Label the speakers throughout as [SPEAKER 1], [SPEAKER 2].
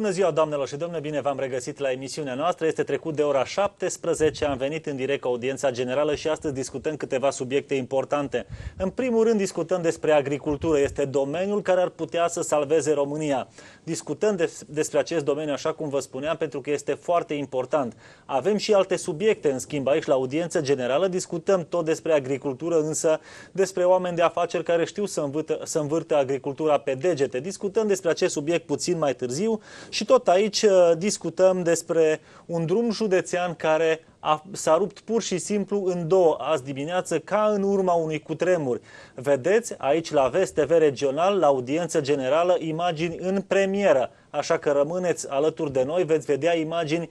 [SPEAKER 1] Bună ziua, doamnelor și domnilor, bine v-am regăsit la emisiunea noastră. Este trecut de ora 17, am venit în direct cu audiența generală și astăzi discutăm câteva subiecte importante. În primul rând discutăm despre agricultură, este domeniul care ar putea să salveze România. Discutăm despre acest domeniu, așa cum vă spuneam, pentru că este foarte important. Avem și alte subiecte, în schimb, aici la audiență generală discutăm tot despre agricultură, însă despre oameni de afaceri care știu să învârtă agricultura pe degete. Discutăm despre acest subiect puțin mai târziu. Și tot aici discutăm despre un drum județean care s-a rupt pur și simplu în două azi dimineață, ca în urma unui cutremur. Vedeți aici la Vest TV Regional, la audiență generală, imagini în premieră. Așa că rămâneți alături de noi, veți vedea imagini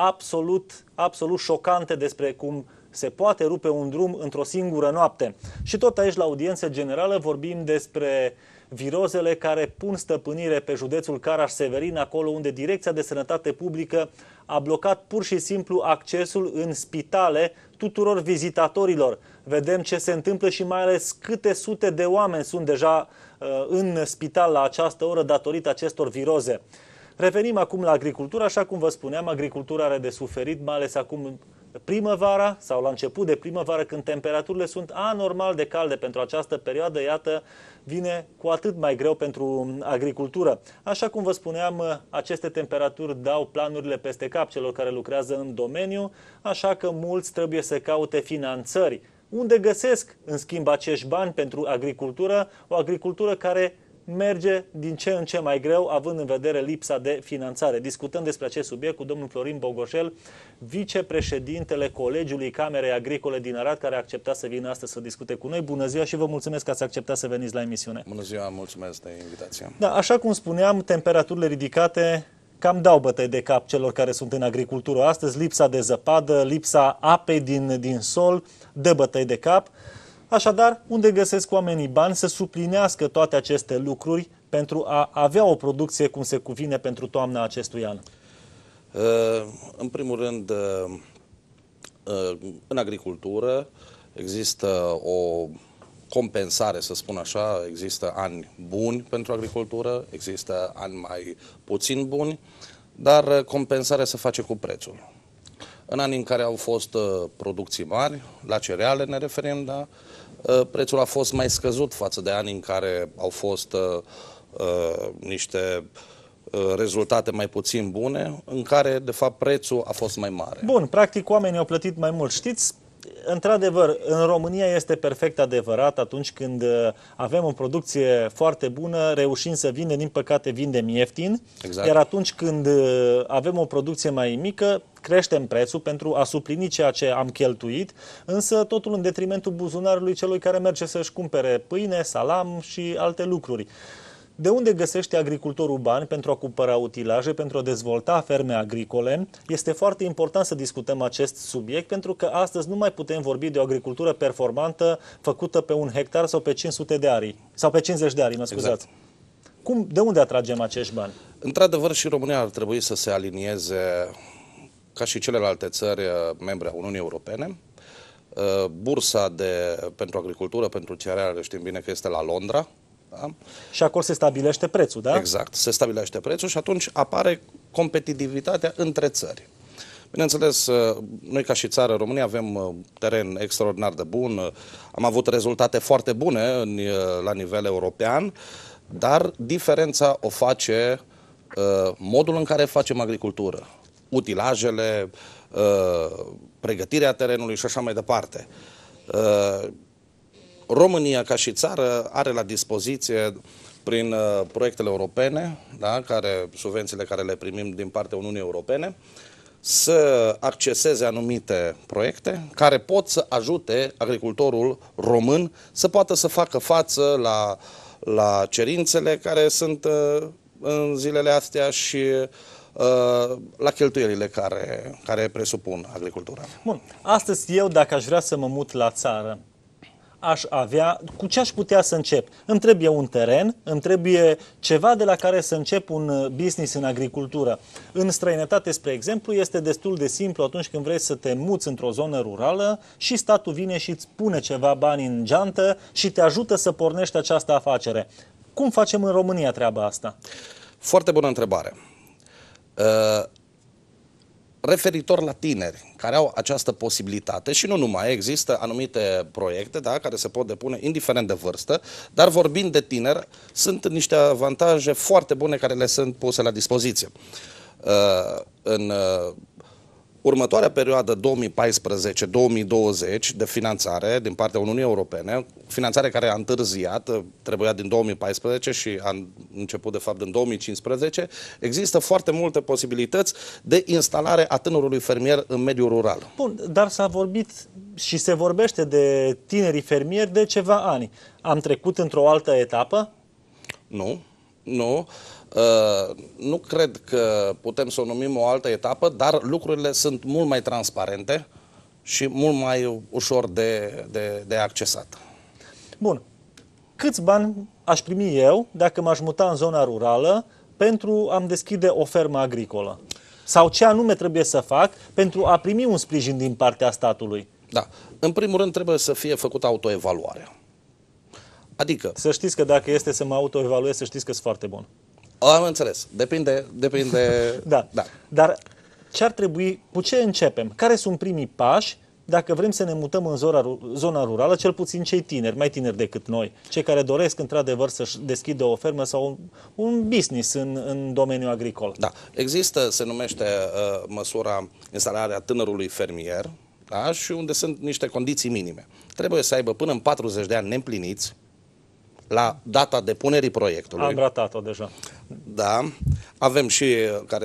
[SPEAKER 1] absolut șocante despre cum se poate rupe un drum într-o singură noapte. Și tot aici la audiență generală vorbim despre virozele care pun stăpânire pe județul Caraș-Severin, acolo unde Direcția de Sănătate Publică a blocat pur și simplu accesul în spitale tuturor vizitatorilor. Vedem ce se întâmplă și mai ales câte sute de oameni sunt deja în spital la această oră datorită acestor viroze. Revenim acum la agricultură. Așa cum vă spuneam, agricultura are de suferit, mai ales acum primăvara sau la început de primăvară, când temperaturile sunt anormal de calde pentru această perioadă. Iată, vine cu atât mai greu pentru agricultură. Așa cum vă spuneam, aceste temperaturi dau planurile peste cap celor care lucrează în domeniu, așa că mulți trebuie să caute finanțări. Unde găsesc, în schimb, acești bani pentru agricultură? O agricultură care merge din ce în ce mai greu, având în vedere lipsa de finanțare. Discutăm despre acest subiect cu domnul Florin Bogoșel, vicepreședintele Colegiului Camerei Agricole din Arad, care a acceptat să vină astăzi să discute cu noi. Bună ziua și vă mulțumesc că ați acceptat să veniți la emisiune.
[SPEAKER 2] Bună ziua, mulțumesc de invitație.
[SPEAKER 1] Da, așa cum spuneam, temperaturile ridicate cam dau bătăi de cap celor care sunt în agricultură astăzi. Lipsa de zăpadă, lipsa apei din sol dă bătăi de cap. Așadar, unde găsesc oamenii bani să suplinească toate aceste lucruri pentru a avea o producție cum se cuvine pentru toamna acestui an?
[SPEAKER 2] În primul rând, în agricultură există o compensare, să spun așa, există ani buni pentru agricultură, există ani mai puțin buni, dar compensarea se face cu prețul. În anii în care au fost producții mari, la cereale ne referim, da? Prețul a fost mai scăzut față de anii în care au fost niște rezultate mai puțin bune, în care, de fapt, prețul a fost mai mare.
[SPEAKER 1] Bun, practic oamenii au plătit mai mult. Știți, într-adevăr, în România este perfect adevărat, atunci când avem o producție foarte bună, reușim să vindem, din păcate vindem ieftin, exact. Iar atunci când avem o producție mai mică, creștem prețul pentru a suplini ceea ce am cheltuit, însă totul în detrimentul buzunarului celui care merge să-și cumpere pâine, salam și alte lucruri. De unde găsește agricultorul bani pentru a cumpăra utilaje, pentru a dezvolta ferme agricole? Este foarte important să discutăm acest subiect, pentru că astăzi nu mai putem vorbi de o agricultură performantă făcută pe 1 hectar sau pe 500 de ari, sau pe 50 de ari, mă scuzați. Exact. De unde atragem acești bani?
[SPEAKER 2] Într-adevăr, și România ar trebui să se alinieze, ca și celelalte țări membre a Uniunii Europene. Bursa pentru agricultură, pentru cereale, știm bine că este la Londra. Da?
[SPEAKER 1] Și acolo se stabilește prețul, da?
[SPEAKER 2] Exact, se stabilește prețul și atunci apare competitivitatea între țări. Bineînțeles, noi ca și țară, România, avem teren extraordinar de bun, am avut rezultate foarte bune la nivel european, dar diferența o face modul în care facem agricultură, utilajele, pregătirea terenului și așa mai departe. România, ca și țară, are la dispoziție, prin proiectele europene, da, subvențiile care le primim din partea Uniunii Europene, să acceseze anumite proiecte care pot să ajute agricultorul român să poată să facă față la cerințele care sunt în zilele astea și la cheltuielile care presupun agricultura.
[SPEAKER 1] Bun. Astăzi eu, dacă aș vrea să mă mut la țară, cu ce aș putea să încep? Îmi trebuie un teren, îmi trebuie ceva de la care să încep un business în agricultură. În străinătate, spre exemplu, este destul de simplu atunci când vrei să te muți într-o zonă rurală și statul vine și îți pune ceva bani în geantă și te ajută să pornești această afacere. Cum facem în România treaba asta?
[SPEAKER 2] Foarte bună întrebare. Referitor la tineri care au această posibilitate și nu numai, există anumite proiecte, da, care se pot depune indiferent de vârstă, dar vorbind de tineri, sunt niște avantaje foarte bune care le sunt puse la dispoziție. În următoarea perioadă 2014-2020 de finanțare din partea Uniunii Europene, finanțare care a întârziat, trebuia din 2014 și a început de fapt în 2015, există foarte multe posibilități de instalare a tânărului fermier în mediul rural.
[SPEAKER 1] Bun, dar s-a vorbit și se vorbește de tinerii fermieri de ceva ani. Am trecut într-o altă etapă?
[SPEAKER 2] Nu, nu. Nu cred că putem să o numim o altă etapă, dar lucrurile sunt mult mai transparente și mult mai ușor de accesat.
[SPEAKER 1] Bun. Câți bani aș primi eu dacă m-aș muta în zona rurală pentru a-mi deschide o fermă agricolă? Sau ce anume trebuie să fac pentru a primi un sprijin din partea statului?
[SPEAKER 2] Da. În primul rând trebuie să fie făcută autoevaluarea. Adică...
[SPEAKER 1] Să știți că dacă este să mă autoevaluez, să știți că sunt foarte bun.
[SPEAKER 2] Am înțeles. Depinde...
[SPEAKER 1] Da. Dar ce ar trebui, cu ce începem? Care sunt primii pași dacă vrem să ne mutăm în zona rurală, cel puțin cei tineri, mai tineri decât noi, cei care doresc într-adevăr să-și deschidă o fermă sau un business în domeniul agricol?
[SPEAKER 2] Da. Există, se numește măsura instalarea tânărului fermier, da? Și unde sunt niște condiții minime. Trebuie să aibă până în 40 de ani neîmpliniți la data depunerii proiectului.
[SPEAKER 1] Am ratat-o deja.
[SPEAKER 2] Da. Avem și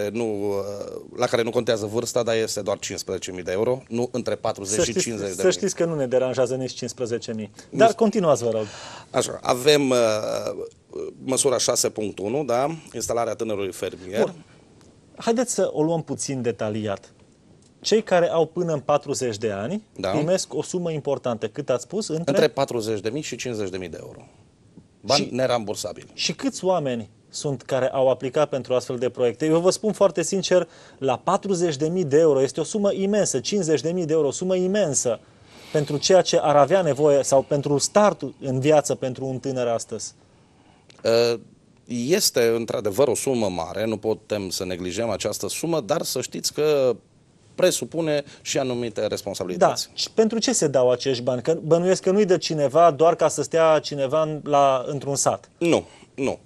[SPEAKER 2] la care nu contează vârsta, dar este doar 15.000 de euro, nu între 40 și 50.000.
[SPEAKER 1] Să știți că nu ne deranjează nici 15.000. Dar continuați, vă rog.
[SPEAKER 2] Așa, avem măsura 6.1, da? Instalarea tânărului fermier.
[SPEAKER 1] Bun. Haideți să o luăm puțin detaliat. Cei care au până în 40 de ani primesc o sumă importantă. Cât ați spus?
[SPEAKER 2] Între 40.000 și 50.000 de euro. Bani nerambursabili.
[SPEAKER 1] Și câți oameni sunt care au aplicat pentru astfel de proiecte? Eu vă spun foarte sincer, la 40.000 de euro este o sumă imensă, 50.000 de euro, o sumă imensă pentru ceea ce ar avea nevoie sau pentru startul în viață pentru un tânăr astăzi.
[SPEAKER 2] Este într-adevăr o sumă mare, nu putem să neglijăm această sumă, dar să știți că presupune și anumite responsabilități.
[SPEAKER 1] Da. Și pentru ce se dau acești bani? Că bănuiesc că nu-i dă cineva doar ca să stea cineva într-un sat.
[SPEAKER 2] Nu, nu.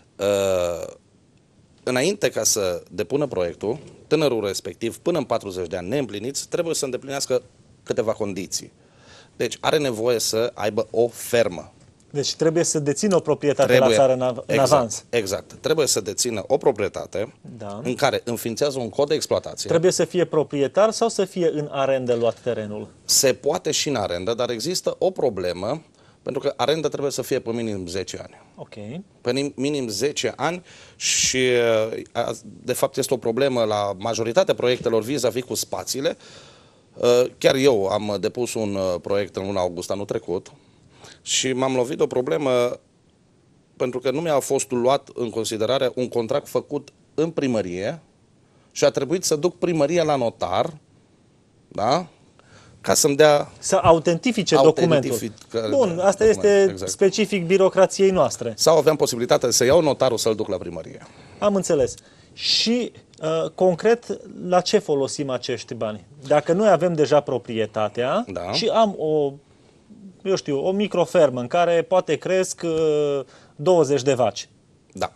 [SPEAKER 2] Înainte ca să depună proiectul, tânărul respectiv, până în 40 de ani neîmpliniți, trebuie să îndeplinească câteva condiții. Deci are nevoie să aibă o fermă.
[SPEAKER 1] Deci trebuie să dețină o proprietate la țară în avans.
[SPEAKER 2] Exact. Trebuie să dețină o proprietate în care înființează un cod de exploatație.
[SPEAKER 1] Trebuie să fie proprietar sau să fie în arendă luat terenul?
[SPEAKER 2] Se poate și în arendă, dar există o problemă, pentru că arenda trebuie să fie pe minim 10 ani.
[SPEAKER 1] Ok.
[SPEAKER 2] Pe minim 10 ani și de fapt este o problemă la majoritatea proiectelor vis-a-vis cu spațiile. Chiar eu am depus un proiect în luna august anul trecut și m-am lovit de o problemă pentru că nu mi-a fost luat în considerare un contract făcut în primărie și a trebuit să duc primăria la notar, da? Ca să-mi dea...
[SPEAKER 1] Să autentifice documentul. Bun, asta este specific birocrației noastre.
[SPEAKER 2] Sau aveam posibilitatea să iau notarul să-l duc la primărie.
[SPEAKER 1] Am înțeles. Și concret, la ce folosim acești bani? Dacă noi avem deja proprietatea și am o microfermă în care poate cresc 20 de vaci.
[SPEAKER 2] Da.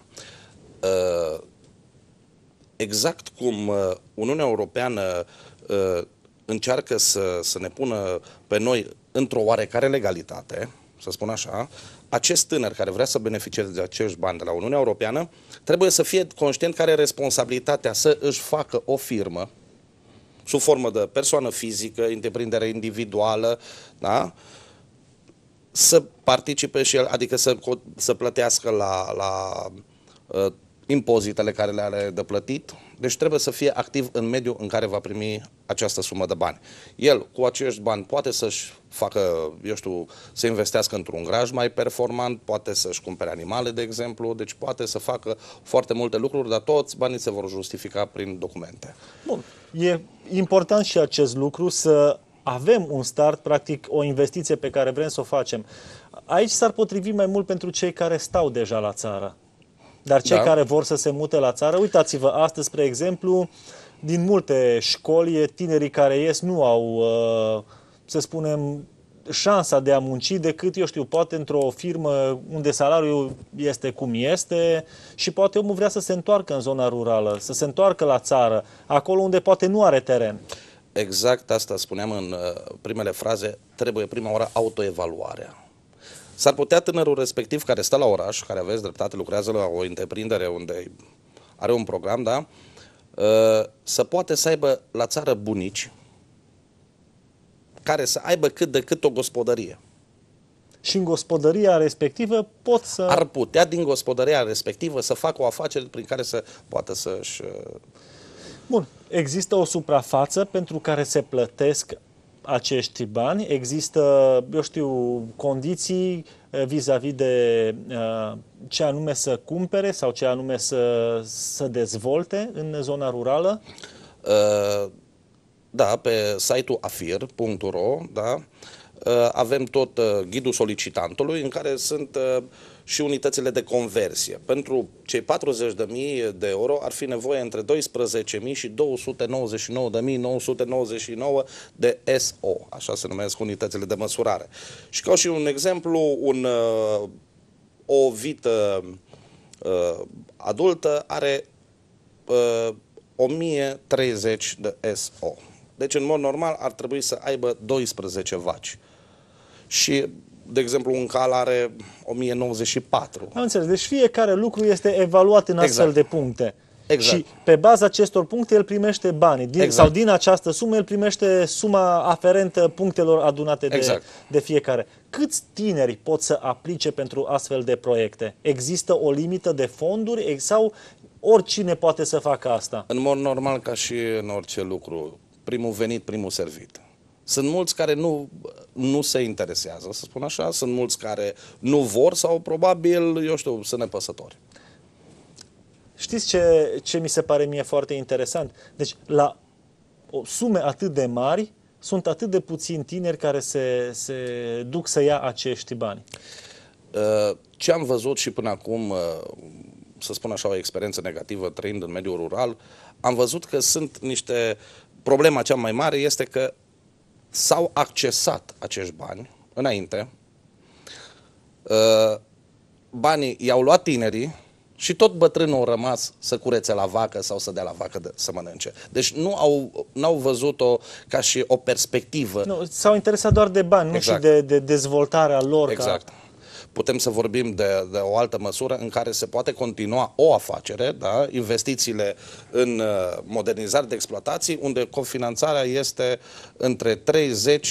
[SPEAKER 2] Exact cum Uniunea Europeană încearcă să ne pună pe noi într-o oarecare legalitate, să spun așa, acest tânăr care vrea să beneficieze de acești bani de la Uniunea Europeană trebuie să fie conștient că are responsabilitatea să își facă o firmă sub formă de persoană fizică, întreprindere individuală, da? Să participe și el, adică să plătească la impozitele care le are de plătit. Deci trebuie să fie activ în mediul în care va primi această sumă de bani. El, cu acești bani, poate să-și facă, să investească într-un graj mai performant, poate să-și cumpere animale, de exemplu, deci poate să facă foarte multe lucruri, dar toți banii se vor justifica prin documente.
[SPEAKER 1] Bun. E important și acest lucru, să avem un start, practic o investiție pe care vrem să o facem. Aici s-ar potrivi mai mult pentru cei care stau deja la țară. Dar cei
[SPEAKER 2] Da.
[SPEAKER 1] care vor să se mute la țară, uitați-vă, astăzi, spre exemplu, din multe școli, tinerii care ies nu au, să spunem, șansa de a munci decât, eu știu, poate într-o firmă unde salariul este cum este și poate omul vrea să se întoarcă în zona rurală, să se întoarcă la țară, acolo unde poate nu are teren.
[SPEAKER 2] Exact asta spuneam în primele fraze, trebuie prima oară autoevaluarea. S-ar putea tânărul respectiv care stă la oraș, care aveți dreptate, lucrează la o întreprindere unde are un program, da? Să poate să aibă la țară bunici care să aibă cât de cât o gospodărie.
[SPEAKER 1] Și în gospodăria respectivă pot să...
[SPEAKER 2] Ar putea din gospodăria respectivă să facă o afacere prin care să poată să-și...
[SPEAKER 1] Bun, există o suprafață pentru care se plătesc acești bani, există, eu știu, condiții vis-a-vis de ce anume să cumpere sau ce anume să dezvolte în zona rurală?
[SPEAKER 2] Da, pe site-ul afir.ro, da, avem tot ghidul solicitantului în care sunt și unitățile de conversie. Pentru cei 40.000 de euro ar fi nevoie între 12.000 și 299.999 de SO, așa se numesc unitățile de măsurare. Și ca și un exemplu, o vită adultă are 1030 de SO. Deci, în mod normal, ar trebui să aibă 12 vaci. Și, de exemplu, un cal are 1094.
[SPEAKER 1] Am înțeles. Deci fiecare lucru este evaluat în astfel de puncte.
[SPEAKER 2] Exact.
[SPEAKER 1] Și pe baza acestor puncte el primește banii. Sau din această sumă el primește suma aferentă punctelor adunate de fiecare. Câți tineri pot să aplice pentru astfel de proiecte? Există o limită de fonduri sau oricine poate să facă asta?
[SPEAKER 2] În mod normal, ca și în orice lucru, primul venit, primul servit. Sunt mulți care nu se interesează, să spun așa, sunt mulți care nu vor sau probabil, eu știu, sunt nepăsători.
[SPEAKER 1] Știți ce mi se pare mie foarte interesant? Deci, la sume atât de mari, sunt atât de puțini tineri care se duc să ia acești bani.
[SPEAKER 2] Ce am văzut și până acum, să spun așa, o experiență negativă trăind în mediul rural, am văzut că sunt niște... Problema cea mai mare este că s-au accesat acești bani înainte, banii i-au luat tinerii și tot bătrânul au rămas să curețe la vacă sau să dea la vacă să mănânce. Deci n-au văzut-o ca și o perspectivă.
[SPEAKER 1] Nu, s-au interesat doar de bani,
[SPEAKER 2] exact.
[SPEAKER 1] Nu și de dezvoltarea lor.
[SPEAKER 2] Exact. Putem să vorbim de o altă măsură în care se poate continua o afacere, da? Investițiile în modernizare de exploatații, unde cofinanțarea este între 30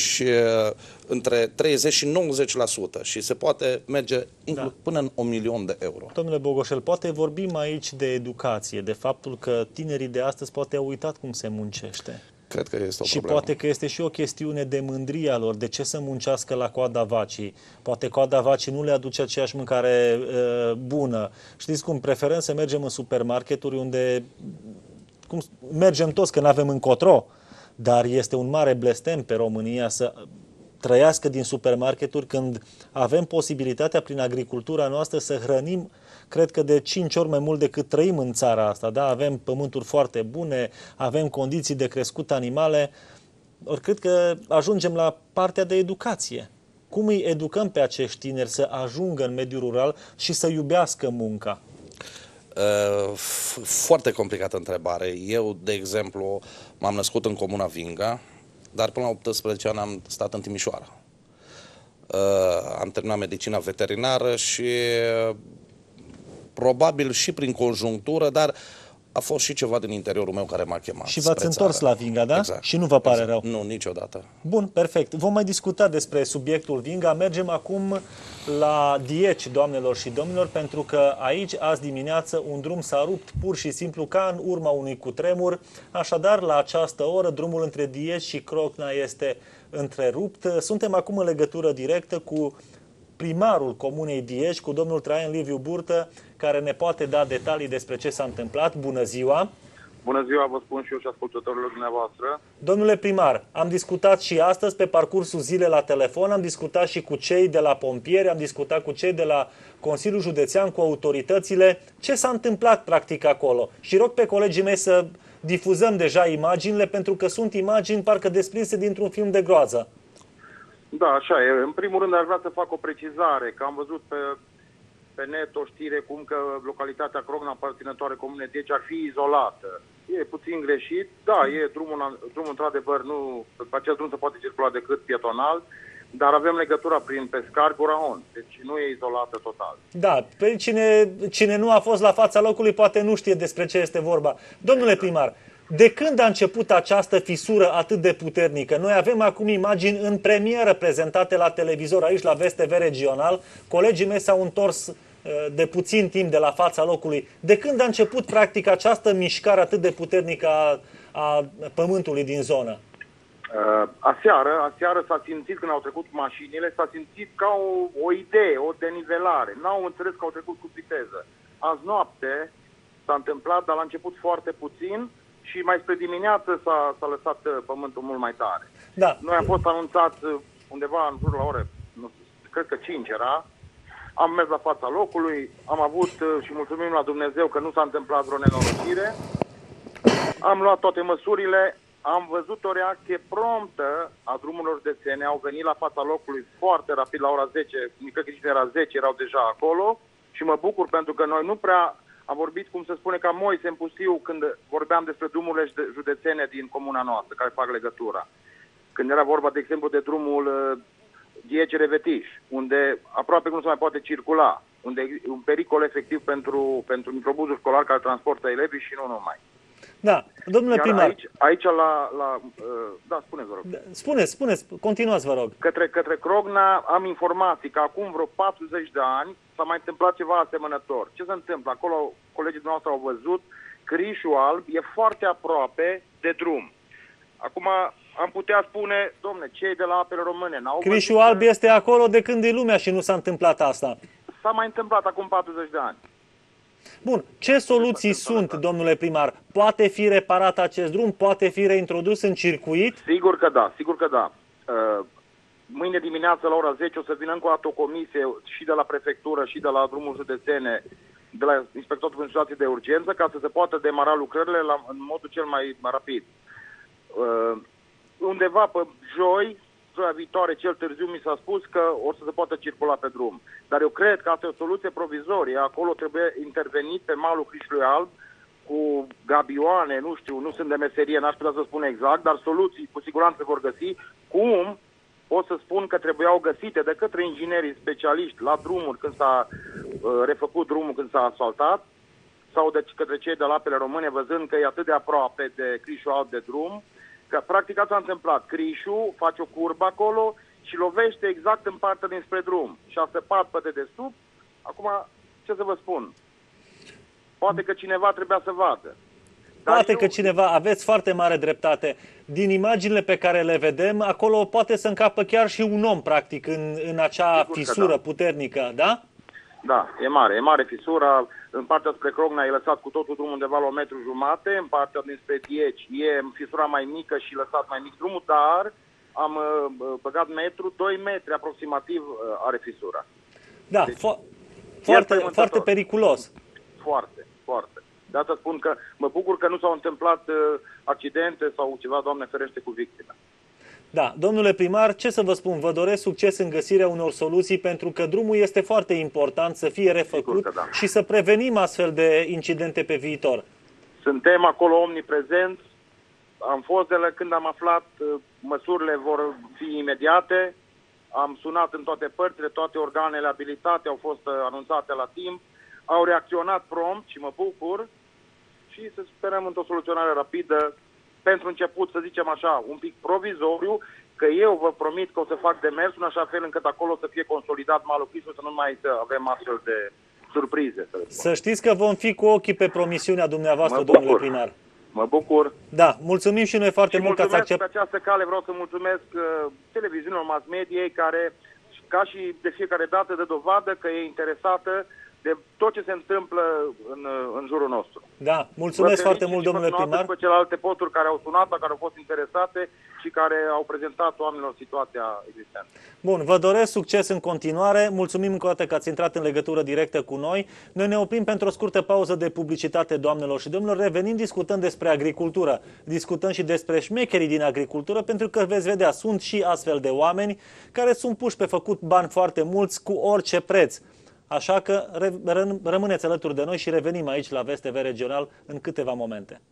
[SPEAKER 2] și 90% și se poate merge până în 1.000.000 de euro.
[SPEAKER 1] Domnule Bogoșel, poate vorbim aici de educație, de faptul că tinerii de astăzi poate au uitat cum se muncește.
[SPEAKER 2] Cred că este o
[SPEAKER 1] și
[SPEAKER 2] problemă.
[SPEAKER 1] poate că este și o chestiune de mândrie a lor. De ce să muncească la coada vacii? Poate coada vacii nu le aduce aceeași mâncare bună. Știți cum? Preferăm să mergem în supermarketuri unde mergem toți, că nu avem încotro. Dar este un mare blestem pe România să trăiască din supermarketuri când avem posibilitatea prin agricultura noastră să hrănim, cred că de 5 ori mai mult decât trăim în țara asta. Da? Avem pământuri foarte bune, avem condiții de crescut animale, ori cred că ajungem la partea de educație. Cum îi educăm pe acești tineri să ajungă în mediul rural și să iubească munca?
[SPEAKER 2] Foarte complicată întrebare. Eu, de exemplu, m-am născut în comuna Vinga, dar până la 18 ani am stat în Timișoara. Am terminat medicina veterinară și probabil și prin conjunctură, dar a fost și ceva din interiorul meu care m-a chemat.
[SPEAKER 1] Și v-ați întors la Vinga, da?
[SPEAKER 2] Exact.
[SPEAKER 1] Și nu vă pare rău?
[SPEAKER 2] Nu, niciodată.
[SPEAKER 1] Bun, perfect. Vom mai discuta despre subiectul Vinga. Mergem acum la Dieci, doamnelor și domnilor, pentru că aici, azi dimineață, un drum s-a rupt pur și simplu ca în urma unui cutremur. Așadar, la această oră, drumul între Dieci și Crocna este întrerupt. Suntem acum în legătură directă cu primarul comunei Dieci, cu domnul Traian Liviu Burtă, care ne poate da detalii despre ce s-a întâmplat. Bună ziua!
[SPEAKER 3] Bună ziua, vă spun și eu și ascultătorilor dumneavoastră.
[SPEAKER 1] Domnule primar, am discutat și astăzi pe parcursul zilei la telefon, am discutat și cu cei de la pompieri, am discutat cu cei de la Consiliul Județean, cu autoritățile. Ce s-a întâmplat practic acolo? Și rog pe colegii mei să difuzăm deja imaginile, pentru că sunt imagini parcă desprinse dintr-un film de groază.
[SPEAKER 3] Da, așa e. În primul rând aș vrea să fac o precizare, că am văzut pe net o știre cum că localitatea Crogna, aparținătoare Comune 10, ar fi izolată. E puțin greșit. Da, e drumul într-adevăr, nu, pe acest drum se poate circula decât pietonal, dar avem legătura prin Pescar cu Rahon, deci nu e izolată total.
[SPEAKER 1] Da, pe cine nu a fost la fața locului poate nu știe despre ce este vorba. Domnule primar, de când a început această fisură atât de puternică? Noi avem acum imagini în premieră prezentate la televizor aici la VSTV Regional. Colegii mei s-au întors de puțin timp de la fața locului. De când a început practic această mișcare atât de puternică a pământului din zonă?
[SPEAKER 3] Aseară s-a simțit, când au trecut mașinile, s-a simțit ca o idee, o denivelare. N-au înțeles că au trecut cu viteză. Azi noapte s-a întâmplat, dar la început foarte puțin și mai spre dimineață s-a lăsat pământul mult mai tare.
[SPEAKER 1] Da.
[SPEAKER 3] Noi am fost anunțat undeva în jur la ore, nu știu, cred că 5 era. Am mers la fața locului, am avut și mulțumim la Dumnezeu că nu s-a întâmplat vreo nenorocire. Am luat toate măsurile. Am văzut o reacție promptă a drumurilor județene, au venit la fața locului foarte rapid la ora 10, cred că era 10, erau deja acolo și mă bucur pentru că noi nu prea am vorbit, cum se spune, ca Moise în pustiu când vorbeam despre drumurile județene din comuna noastră care fac legătura. Când era vorba, de exemplu, de drumul Diege-Revetiș, unde aproape nu se mai poate circula, unde e un pericol efectiv pentru microbuzul școlar care transportă elevii și nu numai.
[SPEAKER 1] Da, domnule primar.
[SPEAKER 3] Aici da, spuneți, vă rog.
[SPEAKER 1] Spuneți, continuați, vă rog.
[SPEAKER 3] Către Crogna am informații că acum vreo 40 de ani s-a mai întâmplat ceva asemănător. Ce se întâmplă? Acolo colegii noastre au văzut, Crișul Alb e foarte aproape de drum. Acum am putea spune, domne, cei de la Apele Române n-au văzut.
[SPEAKER 1] Crișul Alb este acolo de când e lumea și nu s-a întâmplat asta.
[SPEAKER 3] S-a mai întâmplat acum 40 de ani.
[SPEAKER 1] Bun, ce soluții sunt, domnule primar? Poate fi reparat acest drum? Poate fi reintrodus în circuit?
[SPEAKER 3] Sigur că da. Mâine dimineață la ora 10 o să vină încă o dată o comisie și de la prefectură și de la drumul județene, de la Inspectoratul pentru Situații de Urgență, ca să se poată demara lucrările în modul cel mai rapid. Undeva pe joia viitoare, cel târziu, mi s-a spus că o să se poată circula pe drum. Dar eu cred că asta e o soluție provizorie. Acolo trebuie intervenit pe malul Crișului Alb cu gabioane, nu știu, nu sunt de meserie, n-aș putea să spun exact, dar soluții cu siguranță vor găsi. Cum? Pot să spun că trebuiau găsite de către inginerii specialiști la drumuri când s-a refăcut drumul, când s-a asfaltat, sau de către cei de la Apele Române, văzând că e atât de aproape de Crișul Alb de drum, că practic asta s-a întâmplat. Crișul face o curbă acolo și lovește exact în partea dinspre drum. Și a săpat pe dedesubt. Acum, ce să vă spun? Poate că cineva trebuia să vadă.
[SPEAKER 1] Poate că cineva, aveți foarte mare dreptate. Din imaginile pe care le vedem, acolo poate să încapă chiar și un om, practic, în acea fisură puternică, da?
[SPEAKER 3] Da, e mare fisura. În partea spre Crogna e lăsat cu totul drumul undeva la 1,5 m, în partea dinspre Dieci e fisura mai mică și lăsat mai mic drumul, dar am băgat 2 metri aproximativ are fisura.
[SPEAKER 1] Da, deci, foarte periculos.
[SPEAKER 3] Foarte. De asta spun că mă bucur că nu s-au întâmplat accidente sau ceva, Doamne ferește, cu victime.
[SPEAKER 1] Da, domnule primar, ce să vă spun, vă doresc succes în găsirea unor soluții, pentru că drumul este foarte important să fie refăcut și să prevenim astfel de incidente pe viitor. Suntem
[SPEAKER 3] acolo omniprezenți, am fost când am aflat măsurile vor fi imediate, am sunat în toate părțile, toate organele abilitate au fost anunțate la timp, au reacționat prompt și mă bucur și să sperăm într-o soluționare rapidă. Pentru început, să zicem așa, un pic provizoriu, că eu vă promit că o să fac demers în așa fel încât acolo să fie consolidat malul Crișului, să nu mai avem astfel de surprize.
[SPEAKER 1] Să știți că vom fi cu ochii pe promisiunea dumneavoastră, domnule primar.
[SPEAKER 3] Mă bucur.
[SPEAKER 1] Da, mulțumim și noi foarte mult că ați acceptat.
[SPEAKER 3] Pe această cale vreau să mulțumesc televiziunilor, mass mediei, care, ca și de fiecare dată, dă dovadă că e interesată de tot ce se întâmplă în jurul nostru.
[SPEAKER 1] Da, mulțumesc foarte mult, domnule primar.
[SPEAKER 3] Pe celelalte posturi care au sunat, care au fost interesate și care au prezentat oamenilor situația existentă.
[SPEAKER 1] Bun, vă doresc succes în continuare. Mulțumim încă o dată că ați intrat în legătură directă cu noi. Noi ne oprim pentru o scurtă pauză de publicitate, doamnelor și domnilor. Revenim, discutăm despre agricultură. Discutăm și despre șmecherii din agricultură, pentru că veți vedea, sunt și astfel de oameni care sunt puși pe făcut bani foarte mulți cu orice preț. Așa că rămâneți alături de noi și revenim aici la VSTV Regional în câteva momente.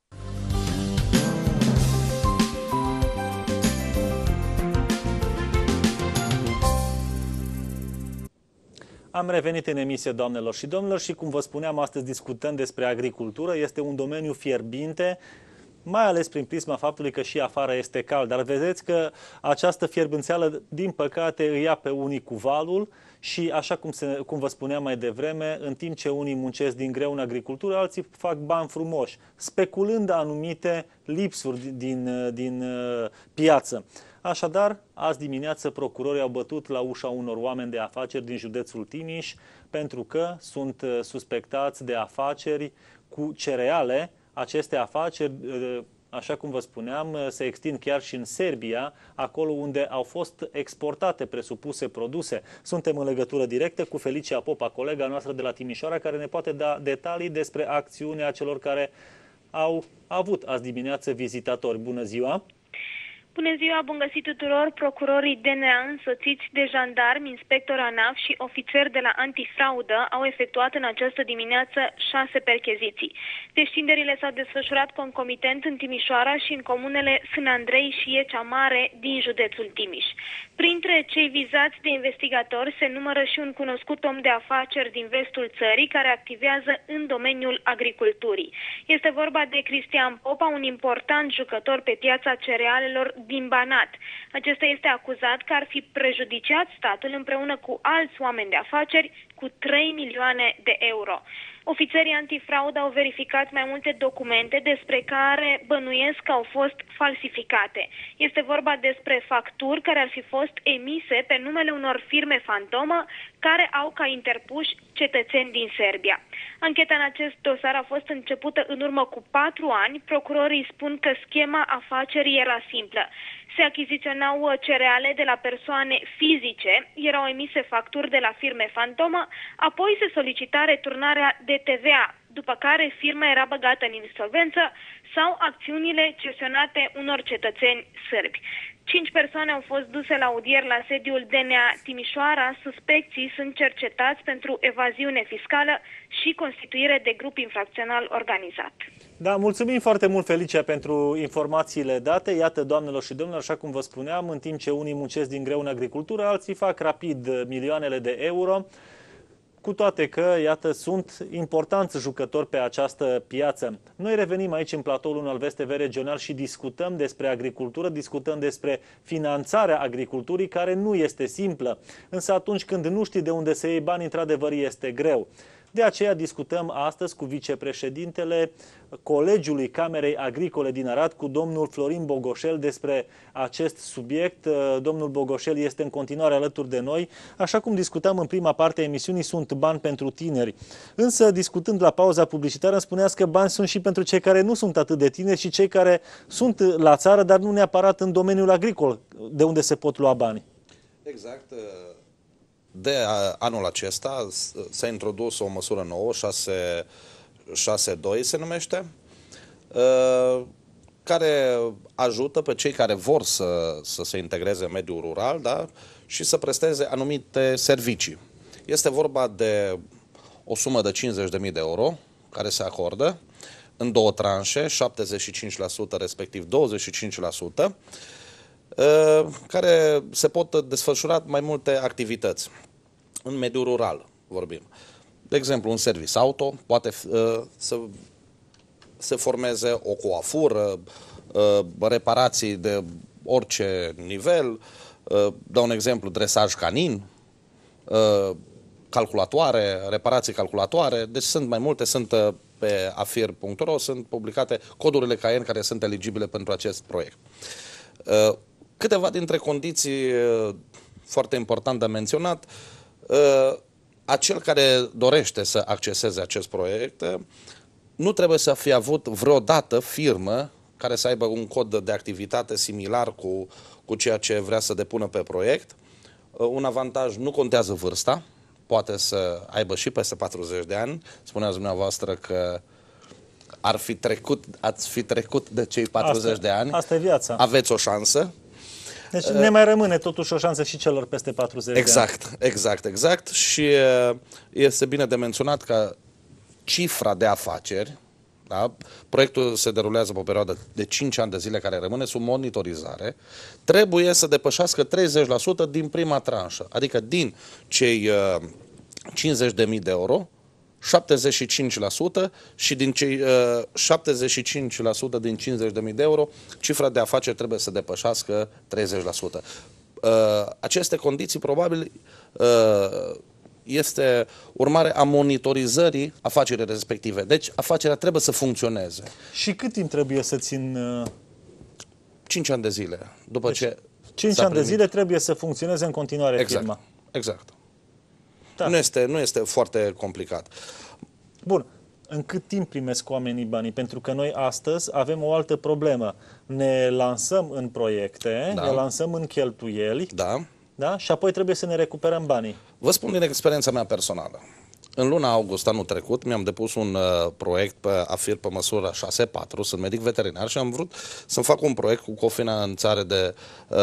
[SPEAKER 1] Am revenit în emisie, doamnelor și domnilor, și cum vă spuneam, astăzi discutăm despre agricultură. Este un domeniu fierbinte, mai ales prin prisma faptului că și afară este cald. Dar vedeți că această fierbânțeală, din păcate, îi ia pe unii cu valul și, așa cum vă spuneam mai devreme, în timp ce unii muncesc din greu în agricultură, alții fac bani frumoși, speculând anumite lipsuri din piață. Așadar, azi dimineață procurorii au bătut la ușa unor oameni de afaceri din județul Timiș pentru că sunt suspectați de afaceri cu cereale. Aceste afaceri, așa cum vă spuneam, se extind chiar și în Serbia, acolo unde au fost exportate presupuse produse. Suntem în legătură directă cu Felicia Popa, colega noastră de la Timișoara, care ne poate da detalii despre acțiunea celor care au avut azi dimineață vizitatori. Bună ziua!
[SPEAKER 4] Bună ziua, bun găsit tuturor! Procurorii DNA, însoțiți de jandarmi, inspector ANAF și ofițeri de la antifraudă au efectuat în această dimineață 6 percheziții. Descinderile s-au desfășurat concomitent în Timișoara și în comunele Sân Andrei și Iecea Mare din județul Timiș. Printre cei vizați de investigatori se numără și un cunoscut om de afaceri din vestul țării care activează în domeniul agriculturii. Este vorba de Cristian Popa, un important jucător pe piața cerealelor din Banat. Acesta este acuzat că ar fi prejudiciat statul împreună cu alți oameni de afaceri cu 3 milioane de euro. Ofițerii antifraudă au verificat mai multe documente despre care bănuiesc că au fost falsificate. Este vorba despre facturi care ar fi fost emise pe numele unor firme fantomă care au ca interpuși cetățeni din Serbia. Ancheta în acest dosar a fost începută în urmă cu 4 ani. Procurorii spun că schema afacerii era simplă. Se achiziționau cereale de la persoane fizice, erau emise facturi de la firme fantomă, apoi se solicita returnarea de TVA, după care firma era băgată în insolvență sau acțiunile cesionate unor cetățeni sârbi. 5 persoane au fost duse la audier la sediul DNA Timișoara. Suspecții sunt cercetați pentru evaziune fiscală și constituire de grup infracțional organizat.
[SPEAKER 1] Da, mulțumim foarte mult, Felicia, pentru informațiile date. Iată, doamnelor și domnilor, așa cum vă spuneam, în timp ce unii muncesc din greu în agricultură, alții fac rapid milioanele de euro, cu toate că, iată, sunt importanți jucători pe această piață. Noi revenim aici în platoul 1 al VSTV Regional și discutăm despre agricultură, discutăm despre finanțarea agriculturii, care nu este simplă. Însă atunci când nu știi de unde să iei bani, într-adevăr este greu. De aceea discutăm astăzi cu vicepreședintele Colegiului Camerei Agricole din Arad, cu domnul Florin Bogoșel, despre acest subiect. Domnul Bogoșel este în continuare alături de noi. Așa cum discutam în prima parte a emisiunii, sunt bani pentru tineri. Însă, discutând la pauza publicitară, îmi spuneați că bani sunt și pentru cei care nu sunt atât de tineri și cei care sunt la țară, dar nu neapărat în domeniul agricol, de unde se pot lua bani.
[SPEAKER 2] Exact. De anul acesta s-a introdus o măsură nouă, 6.2 se numește, care ajută pe cei care vor să se integreze în mediul rural, da, și să presteze anumite servicii. Este vorba de o sumă de 50.000 de euro care se acordă în 2 tranșe, 75% respectiv 25%, care se pot desfășura mai multe activități. În mediul rural vorbim. De exemplu, un service auto poate să se formeze o coafură, reparații de orice nivel, dau un exemplu, dresaj canin, calculatoare, reparații calculatoare, deci sunt mai multe, sunt pe afir.ro, sunt publicate codurile CAEN care sunt eligibile pentru acest proiect. Câteva dintre condiții foarte important de menționat: acel care dorește să acceseze acest proiect nu trebuie să fie avut vreodată firmă care să aibă un cod de activitate similar cu ceea ce vrea să depună pe proiect. Un avantaj, nu contează vârsta, poate să aibă și peste 40 de ani. Spuneați dumneavoastră că ați fi trecut de cei 40 de ani.
[SPEAKER 1] Asta e viața.
[SPEAKER 2] Aveți o șansă.
[SPEAKER 1] Deci ne mai rămâne totuși o șansă și celor peste 40 de ani.
[SPEAKER 2] Exact. Și este bine de menționat că cifra de afaceri, da? Proiectul se derulează pe o perioadă de 5 ani de zile care rămâne sub monitorizare, trebuie să depășească 30% din prima tranșă. Adică din cei 50.000 de euro, 75% și din cei 75% din 50.000 de euro, cifra de afaceri trebuie să depășească 30%. Aceste condiții probabil este urmare a monitorizării afacerii respective. Deci afacerea trebuie să funcționeze.
[SPEAKER 1] Și cât timp trebuie să țin...
[SPEAKER 2] 5 ani de zile. După
[SPEAKER 1] deci,
[SPEAKER 2] ce
[SPEAKER 1] 5 ani de zile trebuie să funcționeze în continuare firma.
[SPEAKER 2] Exact.
[SPEAKER 1] Da.
[SPEAKER 2] Nu este foarte complicat.
[SPEAKER 1] Bun. În cât timp primesc oamenii banii? Pentru că noi astăzi avem o altă problemă. Ne lansăm în proiecte, ne lansăm în cheltuieli, da? Și apoi trebuie să ne recuperăm banii.
[SPEAKER 2] Vă spun din experiența mea personală. În luna august anul trecut mi-am depus un proiect pe AFIR pe măsura 6.4, sunt medic veterinar și am vrut să fac un proiect cu cofinanțare de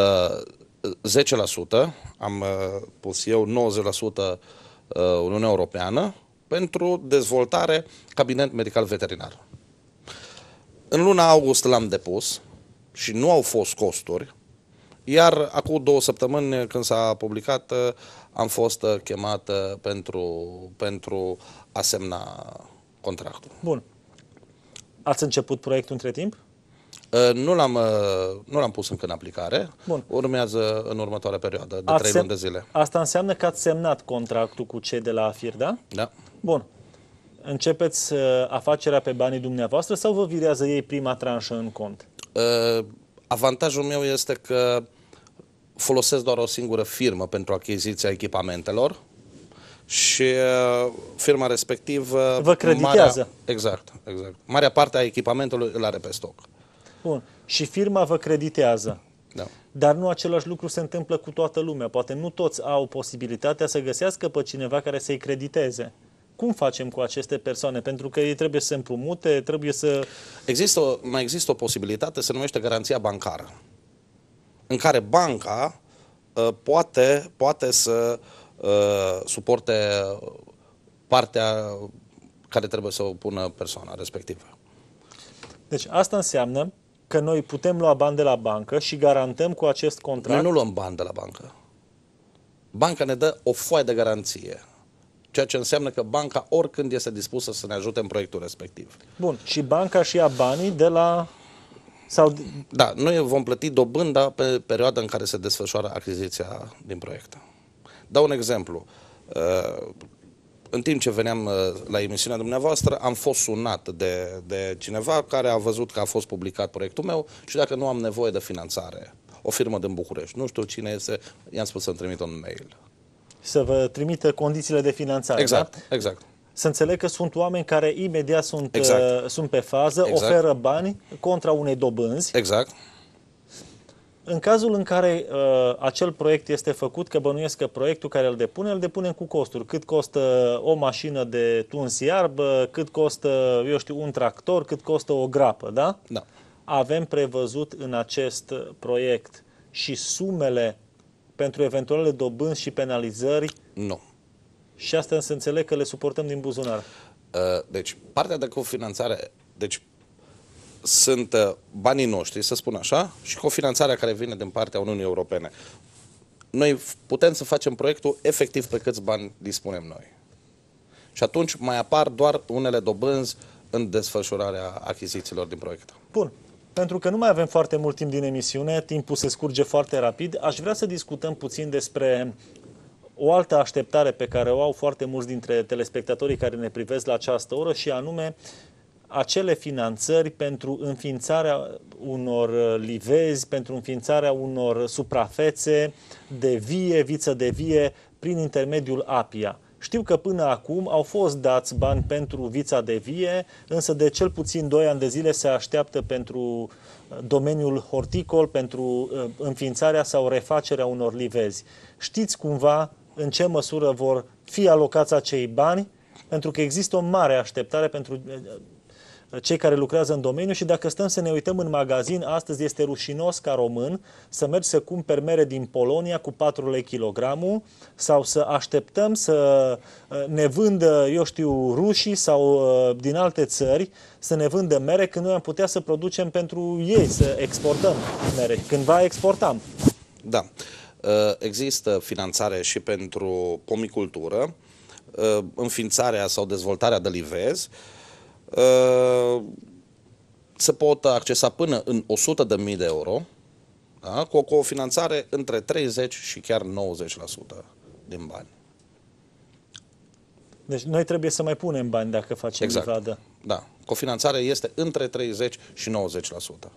[SPEAKER 2] 10%, am pus eu 90% Uniunea Europeană, pentru dezvoltare cabinet medical veterinar. În luna august l-am depus și nu au fost costuri, iar acum 2 săptămâni, când s-a publicat, am fost chemat pentru a semna contractul.
[SPEAKER 1] Bun. Ați început proiectul între timp?
[SPEAKER 2] Nu l-am pus încă în aplicare. Bun. Urmează în următoarea perioadă de 3 luni de zile.
[SPEAKER 1] Asta înseamnă că ați semnat contractul cu cei de la AFIR, da?
[SPEAKER 2] Da.
[SPEAKER 1] Bun. Începeți afacerea pe banii dumneavoastră sau vă virează ei prima tranșă în cont?
[SPEAKER 2] Avantajul meu este că folosesc doar o singură firmă pentru achiziția echipamentelor și firma respectivă...
[SPEAKER 1] Vă creditează.
[SPEAKER 2] Exact. Marea parte a echipamentelor îl are pe stoc.
[SPEAKER 1] Bun. Și firma vă creditează.
[SPEAKER 2] Da.
[SPEAKER 1] Dar nu același lucru se întâmplă cu toată lumea. Poate nu toți au posibilitatea să găsească pe cineva care să-i crediteze. Cum facem cu aceste persoane? Pentru că ei trebuie să se împrumute, trebuie să...
[SPEAKER 2] Mai există o posibilitate, se numește garanția bancară, în care banca poate să suporte partea care trebuie să o pună persoana respectivă.
[SPEAKER 1] Deci asta înseamnă că noi putem lua bani de la bancă și garantăm cu acest contract...
[SPEAKER 2] Noi nu luăm bani de la bancă. Banca ne dă o foaie de garanție, ceea ce înseamnă că banca oricând este dispusă să ne ajute în proiectul respectiv.
[SPEAKER 1] Bun. Și banca și ia banii de la... Sau...
[SPEAKER 2] Da, noi vom plăti dobânda pe perioada în care se desfășoară achiziția din proiect. Dau un exemplu. În timp ce veneam la emisiunea dumneavoastră, am fost sunat de cineva care a văzut că a fost publicat proiectul meu și dacă nu am nevoie de finanțare, o firmă din București, nu știu cine este, i-am spus să-mi trimit un mail.
[SPEAKER 1] Să vă trimită condițiile de finanțare,
[SPEAKER 2] Exact.
[SPEAKER 1] Să înțeleg că sunt oameni care imediat sunt pe fază, oferă bani contra unei dobânzi.
[SPEAKER 2] Exact.
[SPEAKER 1] În cazul în care acel proiect este făcut, că bănuiesc că proiectul care îl depunem cu costuri. Cât costă o mașină de tuns iarbă, cât costă, un tractor, cât costă o grapă, da?
[SPEAKER 2] Da.
[SPEAKER 1] Avem prevăzut în acest proiect și sumele pentru eventuale dobânzi și penalizări?
[SPEAKER 2] Nu.
[SPEAKER 1] Și asta să înțeleg că le suportăm din buzunar.
[SPEAKER 2] Deci, partea de cofinanțare, sunt banii noștri, să spun așa, și cofinanțarea care vine din partea Uniunii Europene. Noi putem să facem proiectul efectiv pe câți bani dispunem noi. Și atunci mai apar doar unele dobânzi în desfășurarea achizițiilor din proiect.
[SPEAKER 1] Bun. Pentru că nu mai avem foarte mult timp din emisiune, timpul se scurge foarte rapid, aș vrea să discutăm puțin despre o altă așteptare pe care o au foarte mulți dintre telespectatorii care ne privesc la această oră și anume acele finanțări pentru înființarea unor livezi, pentru înființarea unor suprafețe de vie, viță de vie, prin intermediul APIA. Știu că până acum au fost dați bani pentru vița de vie, însă de cel puțin 2 ani de zile se așteaptă pentru domeniul horticol, pentru înființarea sau refacerea unor livezi. Știți cumva în ce măsură vor fi alocați acei bani? Pentru că există o mare așteptare pentru cei care lucrează în domeniu și dacă stăm să ne uităm în magazin, astăzi este rușinos ca român să mergi să cumperi mere din Polonia cu 4 lei kilogramul sau să așteptăm să ne vândă, eu știu, rușii sau din alte țări să ne vândă mere când noi am putea să producem pentru ei, să exportăm mere. Cândva exportam.
[SPEAKER 2] Da. Există finanțare și pentru pomicultură, înființarea sau dezvoltarea de livezi. Se pot accesa până în 100.000 de euro, da? Cu o cofinanțare între 30 și chiar 90% din bani.
[SPEAKER 1] Deci noi trebuie să mai punem bani dacă facem livadă.
[SPEAKER 2] Da. Cofinanțarea este între 30 și 90%.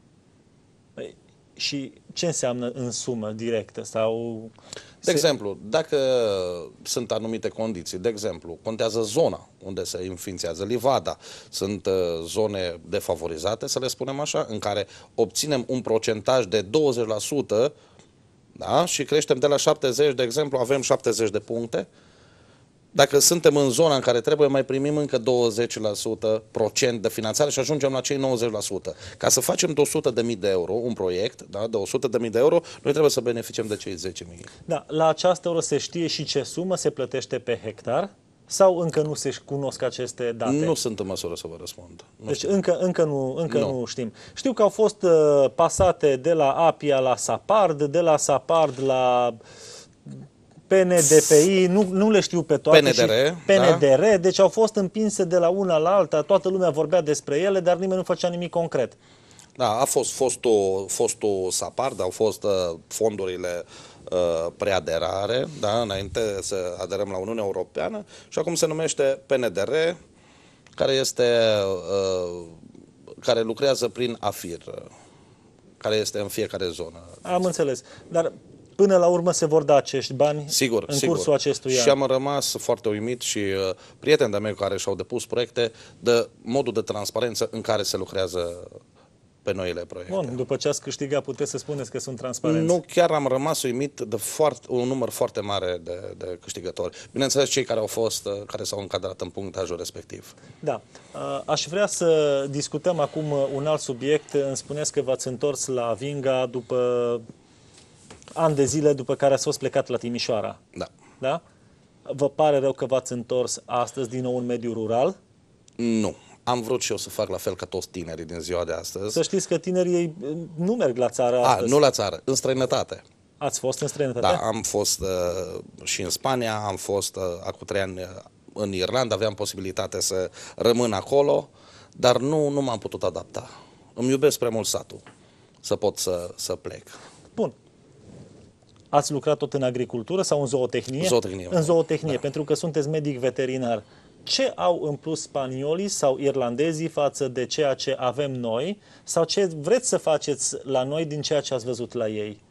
[SPEAKER 1] Și ce înseamnă în sumă directă? Sau
[SPEAKER 2] de exemplu, dacă sunt anumite condiții, de exemplu, contează zona unde se înființează livada, sunt zone defavorizate, să le spunem așa, în care obținem un procentaj de 20%, da? Și creștem de la 70, de exemplu, avem 70 de puncte. Dacă suntem în zona în care trebuie, mai primim încă 20% procent de finanțare și ajungem la cei 90%. Ca să facem de 100.000 de euro un proiect, da, de 100.000 de euro, noi trebuie să beneficiem de cei 10.000.
[SPEAKER 1] Da, la această oră se știe și ce sumă se plătește pe hectar? Sau încă nu se cunosc aceste date?
[SPEAKER 2] Nu sunt în măsură să vă răspund.
[SPEAKER 1] Deci încă nu știm. Știu că au fost pasate de la Apia la Sapard, de la Sapard la PNDPI, nu le știu pe toate. PNDR, da? Deci au fost împinse de la una la alta, toată lumea vorbea despre ele, dar nimeni nu făcea nimic concret.
[SPEAKER 2] Da, a fostul Sapard, au fost fondurile preaderare, da, înainte să aderăm la Uniunea Europeană și acum se numește PNDR, care lucrează prin AFIR, care este în fiecare zonă.
[SPEAKER 1] Am înțeles, dar până la urmă se vor da acești bani în cursul acestui an.
[SPEAKER 2] Și am rămas foarte uimit și prieteni de mei care și-au depus proiecte de modul de transparență în care se lucrează pe noile proiecte.
[SPEAKER 1] Bun, după ce ați câștigat, puteți să spuneți că sunt transparenți.
[SPEAKER 2] Nu, chiar am rămas uimit de un număr foarte mare de câștigători. Bineînțeles, cei care s-au încadrat în punctajul respectiv.
[SPEAKER 1] Da. Aș vrea să discutăm acum un alt subiect. Îmi spuneți că v-ați întors la Vinga după ani de zile, după care ați fost plecat la Timișoara.
[SPEAKER 2] Da.
[SPEAKER 1] Da? Vă pare rău că v-ați întors astăzi din nou în mediul rural?
[SPEAKER 2] Nu. Am vrut și eu să fac la fel ca toți tinerii din ziua de astăzi.
[SPEAKER 1] Să știți că tinerii nu merg la țară astăzi.
[SPEAKER 2] Nu la țară, în străinătate.
[SPEAKER 1] Ați fost în străinătate?
[SPEAKER 2] Da, am fost și în Spania, am fost acum 3 ani în Irlanda, aveam posibilitate să rămân acolo, dar nu m-am putut adapta. Îmi iubesc prea mult satul, să pot să plec.
[SPEAKER 1] Bun. Ați lucrat tot în agricultură sau în zootehnie?
[SPEAKER 2] Zootehnie.
[SPEAKER 1] În zootehnie,
[SPEAKER 2] da.
[SPEAKER 1] Pentru că sunteți medic veterinar. Ce au în plus spaniolii sau irlandezii față de ceea ce avem noi? Sau ce vreți să faceți la noi din ceea ce ați văzut la ei?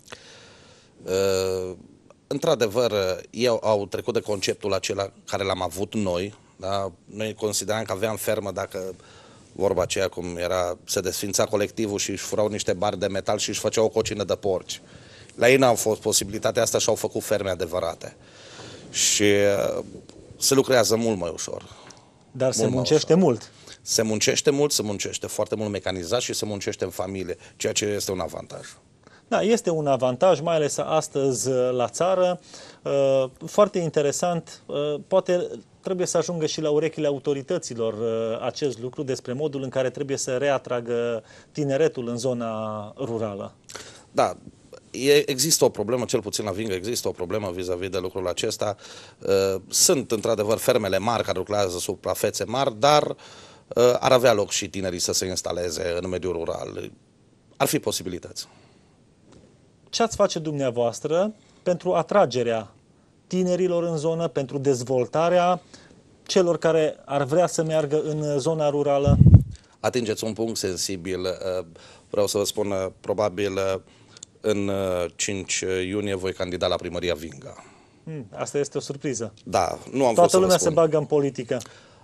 [SPEAKER 2] Într-adevăr, ei au trecut de conceptul acela care l-am avut noi. Da? Noi consideram că aveam fermă dacă vorba aceea cum era, se desfința colectivul și își furau niște bari de metal și își făceau o cocină de porci. La ei n-a fost posibilitatea asta și au făcut ferme adevărate. Și se lucrează mult mai ușor.
[SPEAKER 1] Dar se muncește mult.
[SPEAKER 2] Se muncește mult, se muncește foarte mult mecanizat și se muncește în familie, ceea ce este un avantaj.
[SPEAKER 1] Da, este un avantaj, mai ales astăzi la țară. Foarte interesant, poate trebuie să ajungă și la urechile autorităților acest lucru despre modul în care trebuie să reatragă tineretul în zona rurală.
[SPEAKER 2] Da, există o problemă, cel puțin la Vinga există o problemă vis-a-vis de lucrul acesta. Sunt într-adevăr fermele mari care lucrează suprafețe mari, dar ar avea loc și tinerii să se instaleze în mediul rural. Ar fi posibilități.
[SPEAKER 1] Ce ați face dumneavoastră pentru atragerea tinerilor în zonă, pentru dezvoltarea celor care ar vrea să meargă în zona rurală?
[SPEAKER 2] Atingeți un punct sensibil. Vreau să vă spun, probabil în 5 iunie voi candida la primăria Vinga.
[SPEAKER 1] Asta este o surpriză.
[SPEAKER 2] Da, nu am
[SPEAKER 1] Toată lumea se bagă în politică.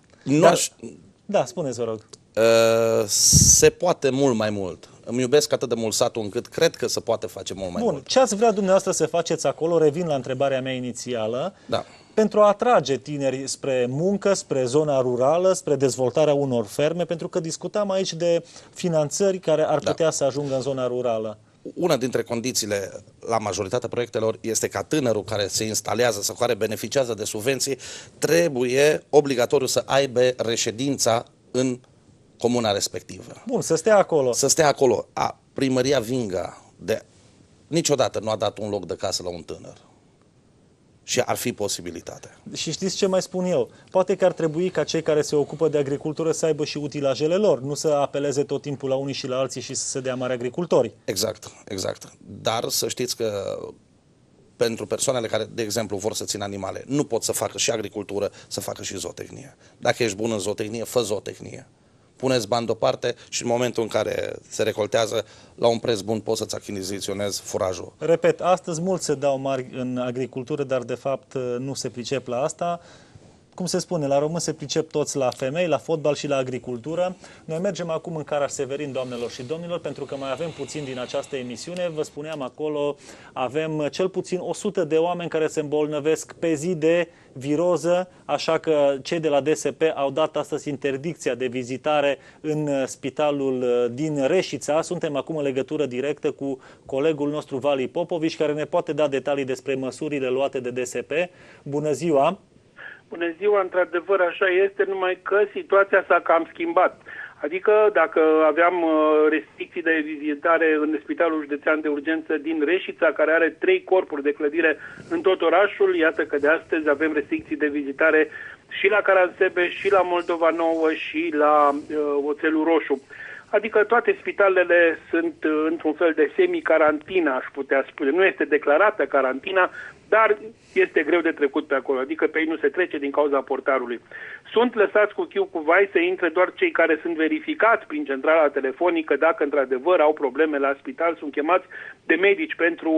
[SPEAKER 1] Da, spuneți, vă rog.
[SPEAKER 2] Se poate mult mai mult. Îmi iubesc atât de mult satul încât cred că se poate face mult mai mult.
[SPEAKER 1] Ce ați vrea dumneavoastră să faceți acolo? Revin la întrebarea mea inițială.
[SPEAKER 2] Da.
[SPEAKER 1] Pentru a atrage tineri spre muncă, spre zona rurală, spre dezvoltarea unor ferme, pentru că discutam aici de finanțări care ar putea să ajungă în zona rurală.
[SPEAKER 2] Una dintre condițiile la majoritatea proiectelor este ca tânărul care se instalează sau care beneficiază de subvenții trebuie obligatoriu să aibă reședința în comuna respectivă.
[SPEAKER 1] Bun, să stea acolo.
[SPEAKER 2] Să stea acolo. Primăria Vinga niciodată nu a dat un loc de casă la un tânăr. Și ar fi posibilitatea.
[SPEAKER 1] Și știți ce mai spun eu? Poate că ar trebui ca cei care se ocupă de agricultură să aibă și utilajele lor, nu să apeleze tot timpul la unii și la alții și să se dea mari agricultori.
[SPEAKER 2] Exact. Dar să știți că pentru persoanele care, de exemplu, vor să țină animale, nu pot să facă și agricultură, să facă și zootehnie. Dacă ești bun în zootehnie, fă zootehnie. Puneți bani deoparte și în momentul în care se recoltează, la un preț bun poți să-ți achiziționezi furajul.
[SPEAKER 1] Repet, astăzi mulți se dau mari în agricultură, dar de fapt nu se pricep la asta. Cum se spune, la român se pricep toți la femei, la fotbal și la agricultură. Noi mergem acum în Caraș-Severin, doamnelor și domnilor, pentru că mai avem puțin din această emisiune. Vă spuneam acolo, avem cel puțin 100 de oameni care se îmbolnăvesc pe zi de viroză, așa că cei de la DSP au dat astăzi interdicția de vizitare în spitalul din Reșița. Suntem acum în legătură directă cu colegul nostru Vali Popovici, care ne poate da detalii despre măsurile luate de DSP. Bună ziua!
[SPEAKER 5] Bună ziua, într-adevăr așa este, numai că situația s-a cam schimbat. Adică dacă aveam restricții de vizitare în Spitalul Județean de Urgență din Reșița, care are 3 corpuri de clădire în tot orașul, iată că de astăzi avem restricții de vizitare și la Caransebeș, și la Moldova Nouă, și la Oțelul Roșu. Adică toate spitalele sunt într-un fel de semi-carantină, aș putea spune. Nu este declarată carantina, dar este greu de trecut pe acolo, adică pe ei nu se trece din cauza portarului. Sunt lăsați cu chiu cu vai să intre doar cei care sunt verificați prin centrala telefonică, dacă într-adevăr au probleme la spital, sunt chemați de medici pentru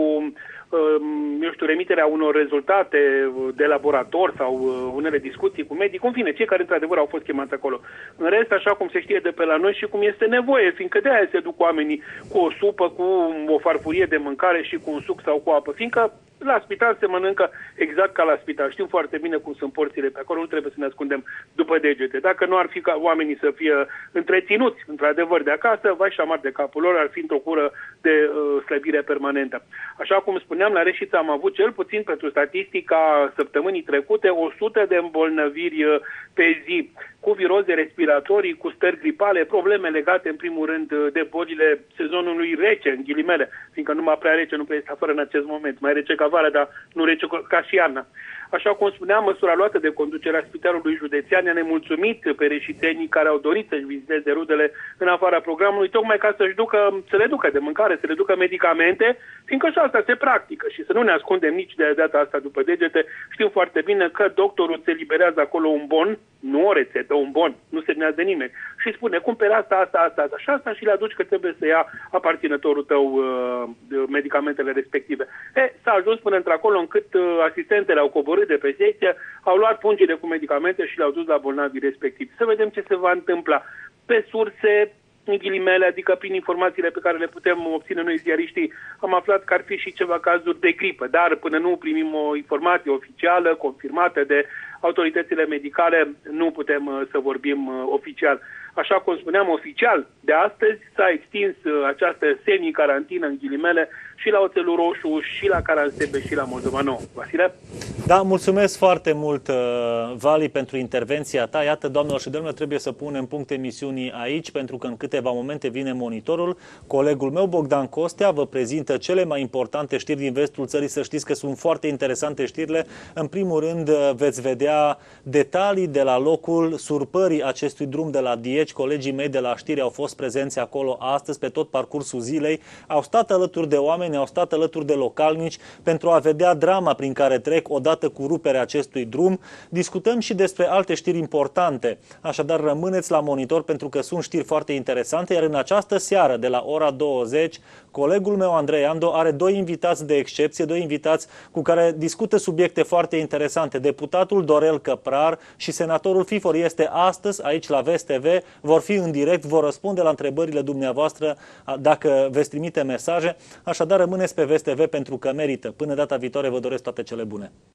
[SPEAKER 5] remiterea unor rezultate de laborator sau unele discuții cu medici, în fine, cei care într-adevăr au fost chemați acolo. În rest, așa cum se știe de pe la noi și cum este nevoie, fiindcă de aia se duc oamenii cu o supă, cu o farfurie de mâncare și cu un suc sau cu apă, fiindcă la spital se mănâncă exact ca la spital. Știm foarte bine cum sunt porțile pe acolo, nu trebuie să ne ascundem după degete. Dacă nu ar fi ca oamenii să fie întreținuți, într-adevăr, de acasă, vai și amar de capul lor, ar fi într-o cură de slăbire permanentă. Așa cum spuneam, la Reșița am avut cel puțin pentru statistica săptămânii trecute 100 de îmbolnăviri pe zi, cu viroze respiratorii, cu stări gripale, probleme legate în primul rând de bolile sezonului rece, în ghilimele, fiindcă numai prea rece nu prea este afară în acest moment, mai rece ca vara, dar nu rece ca și iarna. Așa cum spuneam, măsura luată de conducerea Spitalului Județean ne-a nemulțumit pe reșițenii care au dorit să-și viziteze rudele în afara programului, tocmai ca să le ducă de mâncare, să le ducă medicamente, fiindcă și asta se practică și să nu ne ascundem nici de data asta după degete. Știm foarte bine că doctorul se eliberează acolo un bon, nu o rețetă, un bon, nu se semnează nimeni, și spune, cumperi asta și asta și le aduci că trebuie să ia aparținătorul tău medicamentele respective. S-a ajuns până într-acolo încât asistentele au coborât de pe secție, au luat pungile cu medicamente și le-au dus la bolnavii respectivi. Să vedem ce se va întâmpla. Pe surse, în ghilimele, adică prin informațiile pe care le putem obține noi ziariștii, am aflat că ar fi și ceva cazuri de gripă, dar până nu primim o informație oficială, confirmată de autoritățile medicale, nu putem să vorbim oficial. Așa cum spuneam, oficial, de astăzi s-a extins această semi-carantină, în ghilimele, și la Oțelul Roșu, și la Caransebeș, și la Moldova Nouă. Vasile?
[SPEAKER 1] Da, mulțumesc foarte mult, Vali, pentru intervenția ta. Iată, doamnelor și domnilor, trebuie să punem punct emisiunii aici, pentru că în câteva momente vine monitorul. Colegul meu, Bogdan Costea, vă prezintă cele mai importante știri din vestul țării. Să știți că sunt foarte interesante știrile. În primul rând, veți vedea detalii de la locul surpării acestui drum de la Dieci. Colegii mei de la știri au fost fost prezenți acolo astăzi pe tot parcursul zilei, au stat alături de oameni, au stat alături de localnici pentru a vedea drama prin care trec odată cu ruperea acestui drum. Discutăm și despre alte știri importante, așadar rămâneți la monitor pentru că sunt știri foarte interesante, iar în această seară de la ora 20, colegul meu Andrei Ando are doi invitați de excepție, doi invitați cu care discută subiecte foarte interesante. Deputatul Dorel Căprar și senatorul Fifor este astăzi aici la Vest TV, vor fi în direct, vor răspunde la întrebările dumneavoastră dacă veți trimite mesaje, așadar rămâneți pe Vest TV pentru că merită. Până data viitoare vă doresc toate cele bune.